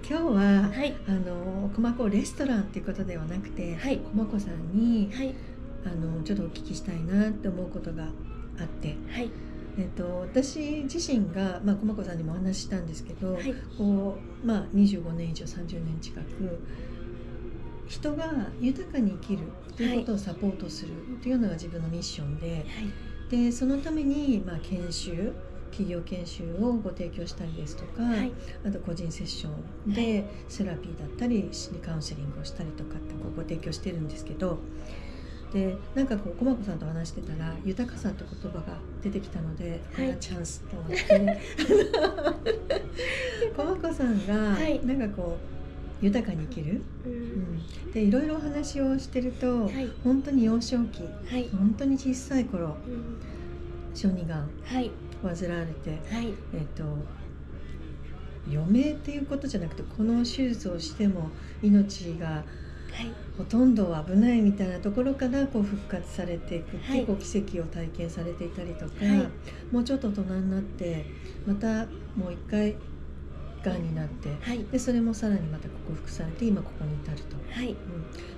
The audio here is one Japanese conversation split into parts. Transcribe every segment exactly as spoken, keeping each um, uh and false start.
今日は、 はい、 あの駒子レストランっていうことではなくて、 はい、 駒子さんに、 はい、 あのちょっとお聞きしたいなって思うことがあって、 はい、 えっと、私自身が、まあ、駒子さんにもお話ししたんですけど、 はい、 こうまあ、にじゅうごねん以上さんじゅうねん近く人が豊かに生きるということをサポートするというのが自分のミッションで、 はい、 でそのために、まあ、研修企業研修をご提供したりですとか、 はい、 あと個人セッションでセラピーだったり心理カウンセリングをしたりとかってこうご提供してるんですけど、でなんかこう駒子さんと話してたら豊かさって言葉が出てきたので、 はい、 これはチャンスと思って駒子さんがなんかこう豊かに生きる、 ううんん、でいろいろお話をしてると、 はい、 本当に幼少期、 はい、 本当に小さい頃うん、 小児がんはい、 患われて、 はい、 えっと余命っていうことじゃなくて、この手術をしても命がはい、 ほとんど危ないみたいなところからこう復活されていくってはいいうこう奇跡を体験されていたりとか、 はいもうちょっと大人になってまたもう一回がんになって、 はい、 でそれもさらにまた克服されて今ここに至ると、 はい、 うん、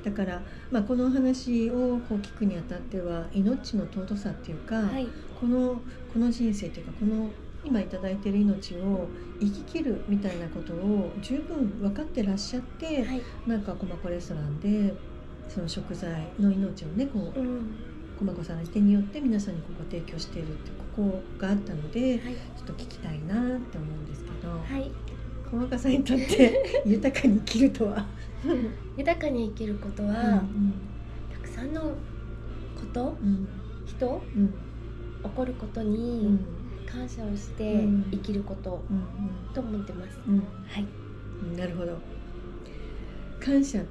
だから、まあ、このお話をこう聞くにあたっては命の尊さっていうか、 はい、 このこの人生というかこの今いただいている命を生き切るみたいなことを十分分かってらっしゃって、 はい、 なんか駒子レストランでその食材の命をねこう、 うん、 駒子さんの手によって皆さんにここ提供しているってここがあったので、 はい、 ちょっと聞きたいなって思うんですけど、 はい、 駒子さんにとって豊かに生きるとは豊かに生きることは、 うんたくさんのこと、 うん、 人、 うん、 起こることうにん、 感謝をしてうん生きることうんと思ってます。 うんはい、 うん、なるほど。感謝って、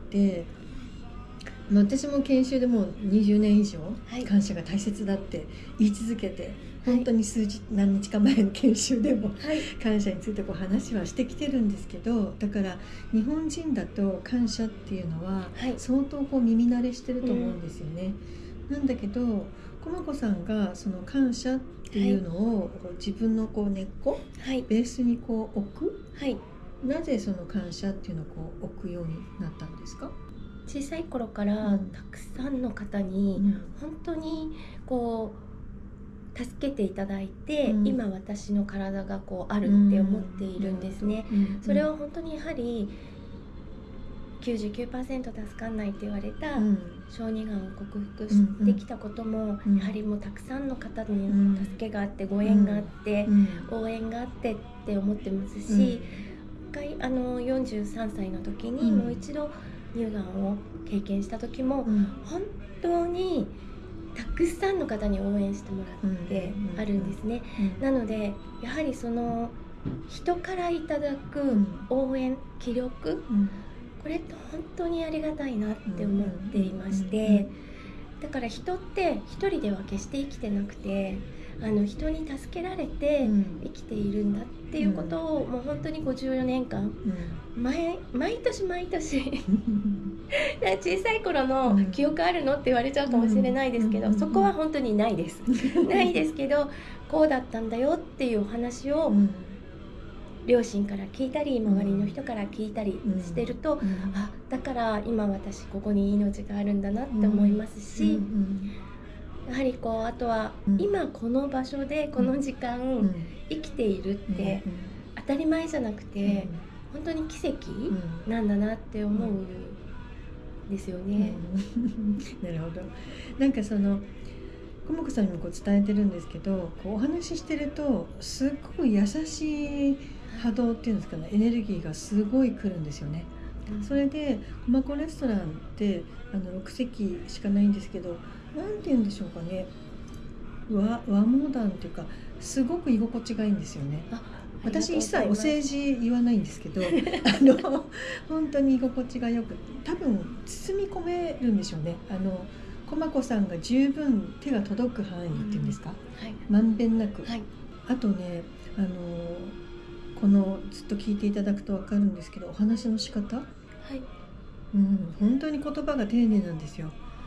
まあ、私も研修でもうにじゅうねん以上、 はい、 感謝が大切だって言い続けて、本当に数日何日か前の研修でもはい、 感謝についてこう話はしてきてるんですけど、だから日本人だと感謝っていうのははい、 相当こう耳慣れしてると思うんですよね、うん、なんだけど駒子さんがその感謝っていうのを自分のこう根っこ、 はい、 ベースにこう置く、 はい。 なぜその感謝っていうのをこう置くようになったんですか？ 小さい頃からうんたくさんの方にうん本当にこう助けていただいて、 うん今私の体がこうあるって思っているんですね、 うんうんそれは本当にやはり きゅうじゅうきゅうパーセント 助かんないって言われたうん小児がんを克服してきたことも、 うんやはりもうたくさんの方にうん助けがあってご縁があってうん応援があってって思ってますし、一回あのよんじゅうさんさいの時にうんもう一度乳がんを経験した時も、 うん本当にたくさんの方に応援してもらってあるんですね、 うんなのでやはりその人からいただく応援、気力、 うんこれって本当にありがたいなって思っていましうんて、だから人って一人では決して生きてなくて、あの人に助けられてうん生きているんだっていうことをもう本当にごじゅうよねんかん毎, 毎年毎年小さい頃の記憶あるのって言われちゃうかもしれないですけど、 うんそこは本当にないですないですけど、こうだったんだよっていうお話をうん両親から聞いたり周りの人から聞いたりしてると、 うんあ、だから今私ここに命があるんだなって思いますし、 うんやはりこうあとはうん今この場所でこの時間うん生きているって当たり前じゃなくて本当に奇跡なんだなって思うんですよね、 うんなるほど。なんかその駒子さんにもこう伝えてるんですけど、こうお話ししてるとすっごく優しい波動っていうんですかね、エネルギーがすごい来るんですよね。それで駒子レストランってあのろくせきしかないんですけど、なんて言うんでしょうかね、和和モダンっていうかすごく居心地がいいんですよね。 あ私一切お世辞言わないんですけどあの本当に居心地がよく、多分包み込めるんでしょうね。あの駒子さんが十分手が届く範囲っていうんですか、 はいまんべんなく、 はい、 あとね、あのこのずっと聞いていただくと分かるんですけど、お話の仕方、 はい、 うん、本当に言葉が丁寧なんですよ。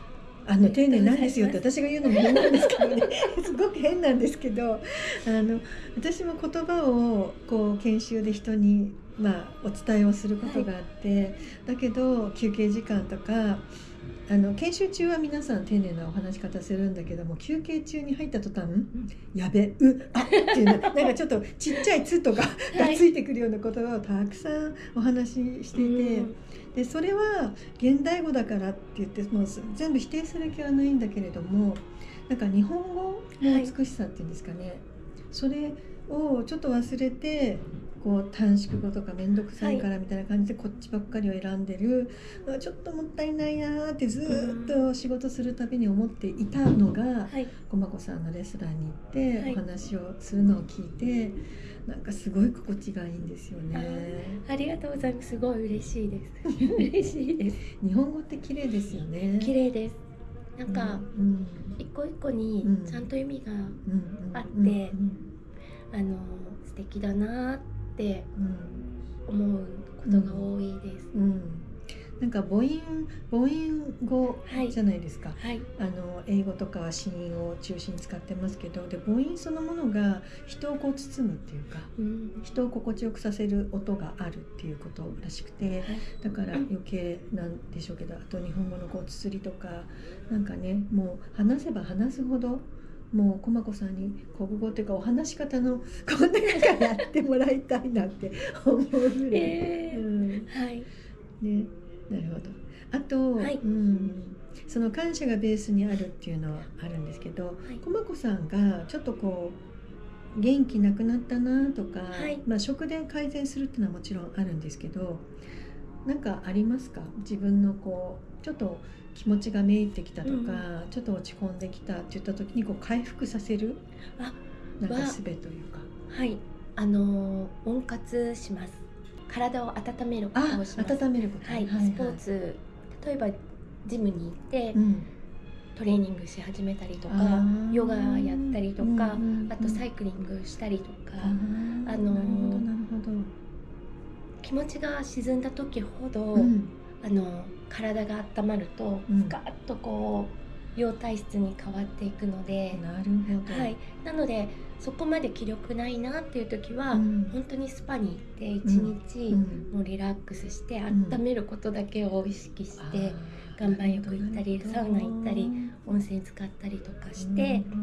あの丁寧なんですよって私が言うのも変なんですけどねすごく変なんですけど、あの私も言葉をこう研修で人に、まあ、お伝えをすることがあって、はい、だけど休憩時間とかあの研修中は皆さん丁寧なお話し方するんだけども、休憩中に入った途端やべうあっていうのなんかちょっとちっちゃい「つ」とかがついてくるような言葉をたくさんお話ししていて、でそれは現代語だからって言ってもう全部否定する気はないんだけれども、なんか日本語の美しさっていうんですかね、はい、それをちょっと忘れてこう短縮語とか面倒くさいからみたいな感じでこっちばっかりを選んでる、はい、ちょっともったいないなってずっと仕事するたびに思っていたのが、はい、駒子さんのレストランに行ってお話をするのを聞いて、なんかすごい心地がいいんですよね。 あ, ありがとうございます。すごい嬉しいです嬉しいです。 日本語って綺麗ですよね。 綺麗です。なんか、うん、一個一個にちゃんと意味があってあの素敵だなって思うことが多いです、うんうん、 なんか母音母音語じゃないですか、 はいはい、 あの英語とかは子音を中心に使ってますけど、で母音そのものが人をこう包むっていうか、うん、人を心地よくさせる音があるっていうことらしくて、はい、だから余計なんでしょうけど、あと日本語のこう綴りとかなんかね、もう話せば話すほどもう駒子さんに国語というかお話し方のこんな中やってもらいたいなって思うぐらい、 えーうんはいね、なるほど。あと、はいうん、その感謝がベースにあるっていうのはあるんですけど、はい、駒子さんがちょっとこう元気なくなったなとか、はいまあ、食で改善するっていうのはもちろんあるんですけど、なんかありますか？自分のこうちょっと気持ちがめいてきたとか、うん、ちょっと落ち込んできたって言った時にこう回復させるあなんか術というか。 はいあの温活します。体を温めることをします。 温めること、 はいはいはい、スポーツ例えばジムに行って、うん、トレーニングし始めたりとかヨガやったりとか、うんうんうん、あとサイクリングしたりとか、あのなるほどなるほど。 気持ちが沈んだ時ほど、うん、あの体が温まるとガーッとこう陽体質に変わっていくので、 なるほど、 はい、なのでそこまで気力ないなっていう時は、うん、本当にスパに行って一日、うん、もうリラックスして温めることだけを意識して、うん、岩盤浴行ったりサウナ行ったり温泉使ったりとかして、うん、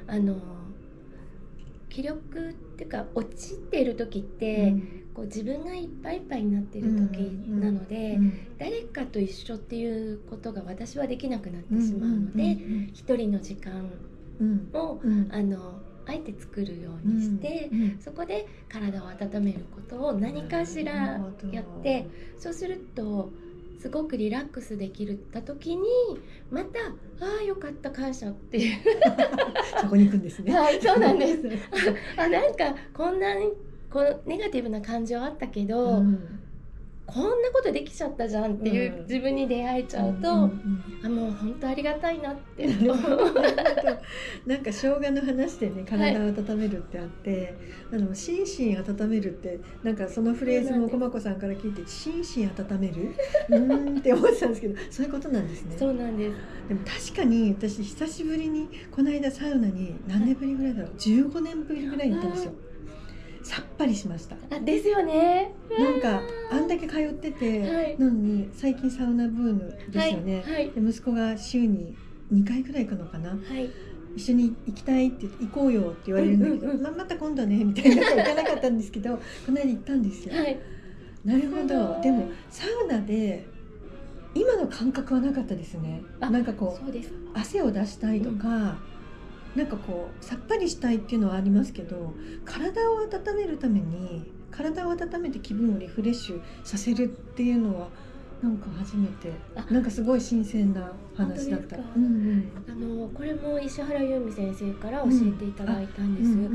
あの気力っていうか落ちている時って、うん、こう自分がいっぱいいっぱいになっている時なので、うんうん、誰かと一緒っていうことが私はできなくなってしまうので、一人の時間を、うん、あのあえて作るようにして、うんうん、そこで体を温めることを何かしらやって、そうするとすごくリラックスできた時にまたああよかった感謝っていうそこに行くんですね。 はいそうなんですあなんかこんなにこうネガティブな感情あったけど、うん、こんなことできちゃったじゃんっていう、うん、自分に出会えちゃうと、うんうんうん、あもう本当ありがたいなってなんか生姜の話でね体を温めるってあって、はい、あの心身温めるってなんかそのフレーズも駒子さんから聞いて心身温めるうーんって思ってたんですけどそういうことなんですね。 そうなんです。 でも確かに私久しぶりにこの間サウナに何年ぶりぐらいだろう、はい、じゅうごねんぶりぐらいに行ったんですよ。さっぱりしました。 あですよね。 なんかあんだけ通ってて、はい、なのに最近サウナブームですよね、はいはい、で息子が週ににかいくらい行くのかな、はい、一緒に行きたいって言って行こうよって言われるんだけど、うんうんうんま、また今度ねみたいな行かなかったんですけどこの間行ったんですよ、はい、なるほど。でもサウナで今の感覚はなかったですね。なんかこう、そうです。汗を出したいとか、うんなんかこうさっぱりしたいっていうのはありますけど、体を温めるために体を温めて気分をリフレッシュさせるっていうのはなんか初めて、なんかすごい新鮮な話だった。うんうん、 あのこれも石原由美先生から教えていただいたんです、うんうんうんうん、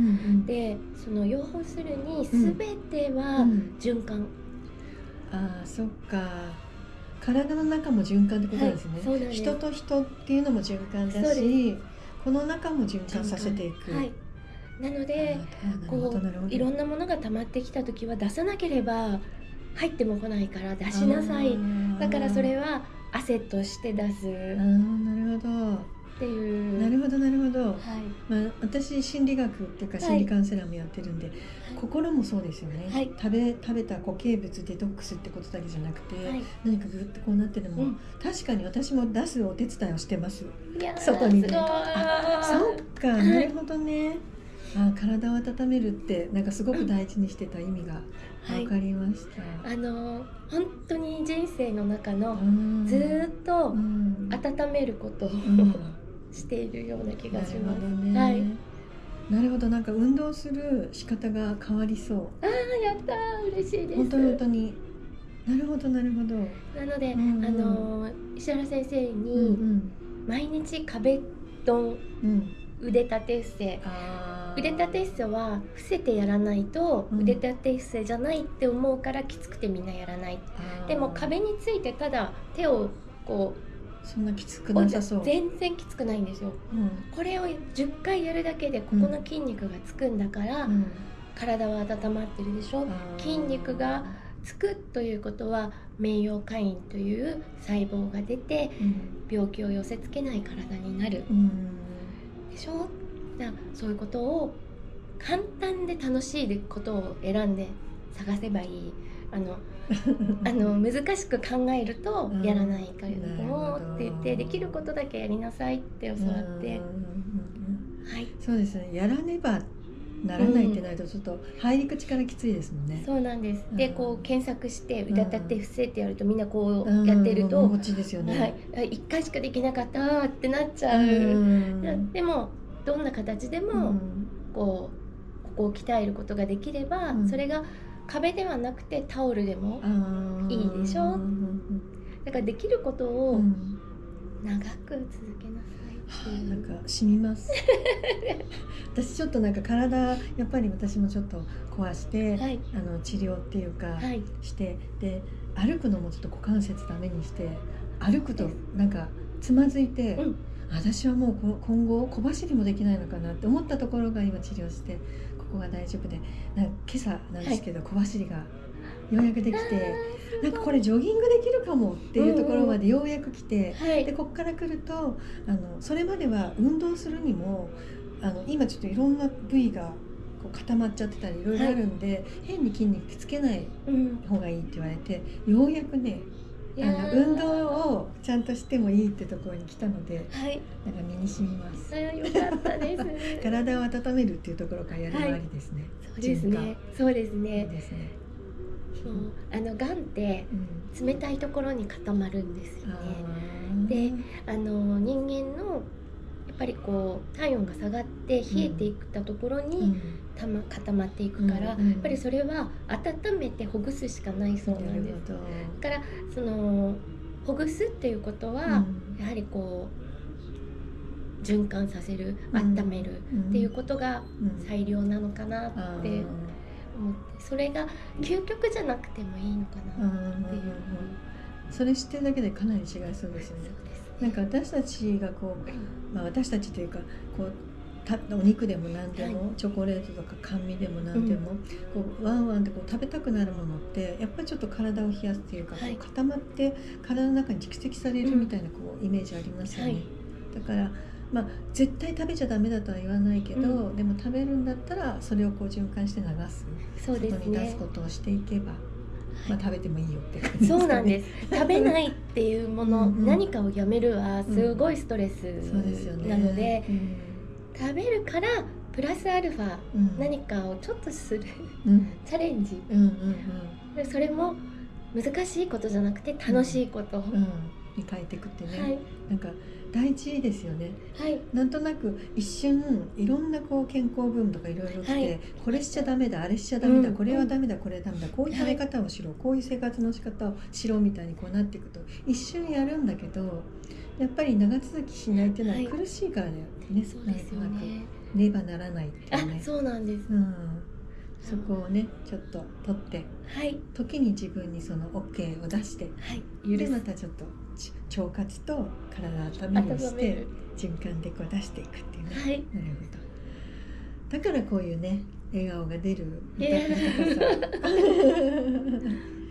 でその要するに全ては循環、うんうん、 ああそっか体の中も循環ってことですね、はい、そうなんです。人と人っていうのも循環だしこの中も循環させていく、はい、 なのでこういろんなものが溜まってきた時は出さなければ入っても来ないから出しなさい。だからそれは汗として出すあーなるほどっていう。 なるほどなるほど、 はい、 まあ、私心理学っていうか心理カウンセラーもやってるんで、はい、心もそうですよね、はい、食べ、食べた固形物デトックスってことだけじゃなくて、はい、何かぐっとこうなってるのも、うん、確かに私も出すお手伝いをしてます。 いや外にね。あ、そっか、なるほどね。あ、体を温めるってなんかすごく大事にしてた意味が分かりました、 はい、あの本当に人生の中のずっと温めることを、うんうんしているような気がします。なるほどね。はい。 なるほど、なんか運動する仕方が変わりそう。 ああ、やったー、嬉しいです。 本当に本当に。なるほどなるほど。 なので、うんうん、あの石原先生に毎日壁ドン、うん、腕立て伏せ。腕立て伏せは伏せてやらないと腕立て伏せじゃないって思うからきつくてみんなやらない。でも壁についてただ手をこうそんなきつくなさそう。 全然きつくないんですよ、うん、これをじゅっかいやるだけでここの筋肉がつくんだから、うん、体は温まってるでしょ。筋肉がつくということは名誉会員という細胞が出て、うん、病気を寄せつけない体になる、うん、でしょ。だそういうことを簡単で楽しいことを選んで探せばいい。あのあの難しく考えるとやらないからもって言ってできることだけやりなさいって教わって、 はい、そうですね。やらねばならないってなるとちょっと入り口からきついですもんね、 うん、そうなんです。でこう検索して腕立て伏せってやるとみんなこうやってると、 うん、ですよね、 はい、いっかいしかできなかったってなっちゃう、うん、でもどんな形でもこうここを鍛えることができれば、うん、それが壁ではなくてタオルでもいいでしょ。だからできることを長く続けなさいっていう、 なんか染みます私ちょっとなんか体やっぱり私もちょっと壊して、はい、あの治療っていうか、はい、してで歩くのもちょっと股関節ダメにして歩くとなんかつまずいて、うん、私はもう今後小走りもできないのかなって思ったところが今治療してここが大丈夫で、なんか今朝なんですけど、はい、小走りがようやくできて、なんかこれジョギングできるかもっていうところまでようやく来て、うんうん、でここから来るとあのそれまでは運動するにもあの今ちょっといろんな部位がこう固まっちゃってたりいろいろあるんで、はい、変に筋肉つけない方がいいって言われて、うん、ようやくねあの運動をちゃんとしてもいいってところに来たので、はい、なんか身に染みます。 あ、よかったです体を温めるっていうところからやるのありですね、 はい、そうですね。そうですね。いいですね。そうあのがんって冷たいところに固まるんですよね、うん、であの人間のやっぱりこう体温が下がって冷えていったところにたま固まっていくから、うんうん、やっぱりそれは温めてほぐすしかないそうなんです。だからそのほぐすっていうことは、うん、やはりこう循環させる、温めるっていうことが最良なのかなって思って、それが究極じゃなくてもいいのかなっていう、 それ知ってるだけでかなり違いそうですよね。なんか私たちがこう、まあ、私たちというかこうたお肉でも何でも、はい、チョコレートとか甘味でも何でも、うん、こうワンワンってこう食べたくなるものってやっぱりちょっと体を冷やすっていうか、はい、こう固まって体の中に蓄積されるみたいなこうイメージありますよね、はい、だからまあ、絶対食べちゃダメだとは言わないけど、うん、でも食べるんだったらそれをこう循環して流す、そうですね、外に出すことをしていけば、まあ、食べてもいいよって感じですかね。 そうなんです。食べないっていうものうん、何かをやめるはすごいストレスなので、うん、食べるからプラスアルファ、うん、何かをちょっとする、うん、チャレンジ、うんうんうん、それも難しいことじゃなくて楽しいこと、うんうん、 に変えていくってね、はい、なんか大事ですよね、 はい、 なんとなく一瞬いろんなこう健康ブームとかいろいろ来て、はい、これしちゃダメだあれしちゃダメだ、うん、これはダメだこれはダメだ、こういう食べ方をしろ、はい、こういう生活の仕方をしろみたいにこうなっていくと一瞬やるんだけどやっぱり長続きしないっていうのは苦しいからだよね、はい、 そうですよね、 ねばならないっていうね。 あ、そうなんです、 うん、そこをねちょっと取って、 はい、 時に自分にその OK を出して、 はい、 でまたちょっと腸活と体を温めるようにして循環でこう出していくっていうね、はい、なるほど。だからこういうね笑顔が出る豊かさ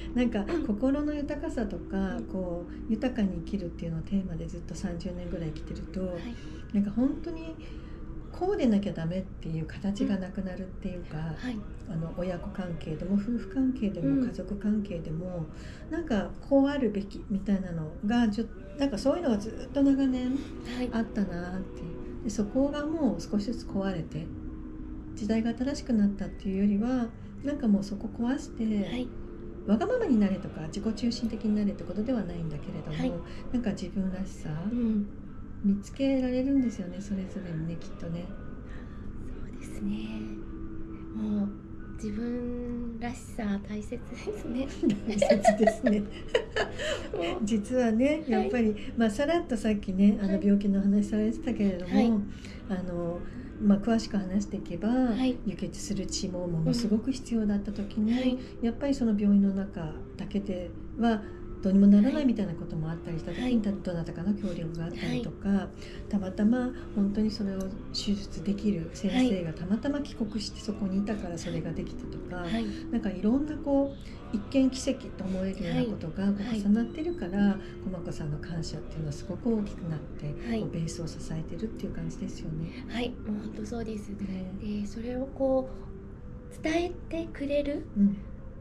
なんか心の豊かさとか、うん、こう豊かに生きるっていうのをテーマでずっとさんじゅうねんぐらい生きてると、はい、なんか本当にこうでなきゃダメっていう形がなくなるっていうか、うんはい、あの親子関係でも夫婦関係でも家族関係でも、うん、なんかこうあるべきみたいなのがちょなんかそういうのがずっと長年あったなっていう、はい、でそこがもう少しずつ壊れて時代が新しくなったっていうよりはなんかもうそこ壊して、はい、わがままになれとか自己中心的になれってことではないんだけれども、はい、なんか自分らしさ、うん、見つけられるんですよね、それぞれにね、きっとね。 そうですね、もう自分らしさ大切ですね大切ですね実はねやっぱり、はい、まあさらっとさっきねあの病気の話されてたけれども、はい、あのまあ、詳しく話していけば、はい、輸血する血もものすごく必要だった時に、うんはい、やっぱりその病院の中だけではどうにもならないみたいなこともあったりした時に、はい、どなたかの協力があったりとか、はい、たまたま本当にそれを手術できる先生がたまたま帰国してそこにいたからそれができたとか、はい、なんかいろんなこう一見奇跡と思えるようなことがこう重なってるから、はい、駒子さんの感謝っていうのはすごく大きくなって、はい、ベースを支えてるっていう感じですよね。 はい、もう本当そうです、ね、でそれをこう伝えてくれる、うん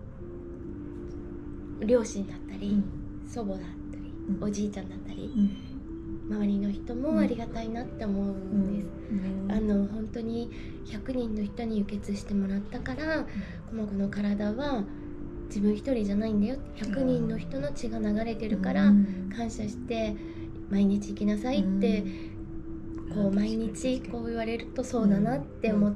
両親だったり、うん、祖母だったり、うん、おじいちゃんだったり、うん、周りの人もありがたいなって思うんです、うんうん、あの本当にひゃくにんの人に輸血してもらったから、駒子の体は自分一人じゃないんだよ、ひゃくにんの人の血が流れてるから感謝して毎日生きなさいって、こう毎日こう言われるとそうだなって思って、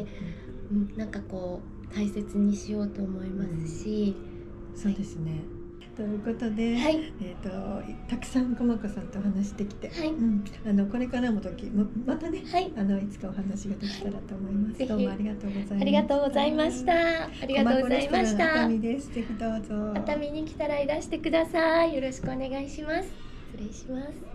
なんかこう大切にしようと思いますし、 そうですね、はい、ということで、はい、えー、とたくさん駒子さんとお話してきて、はいうん、あのこれからも時 ま, またね、はい、あのいつかお話ができたらと思います、はい、どうもありがとうございました。 ありがとうございました。ありがとうございました。 熱海です。ぜひどうぞ。 熱海に来たらいらしてください。よろしくお願いします。失礼します。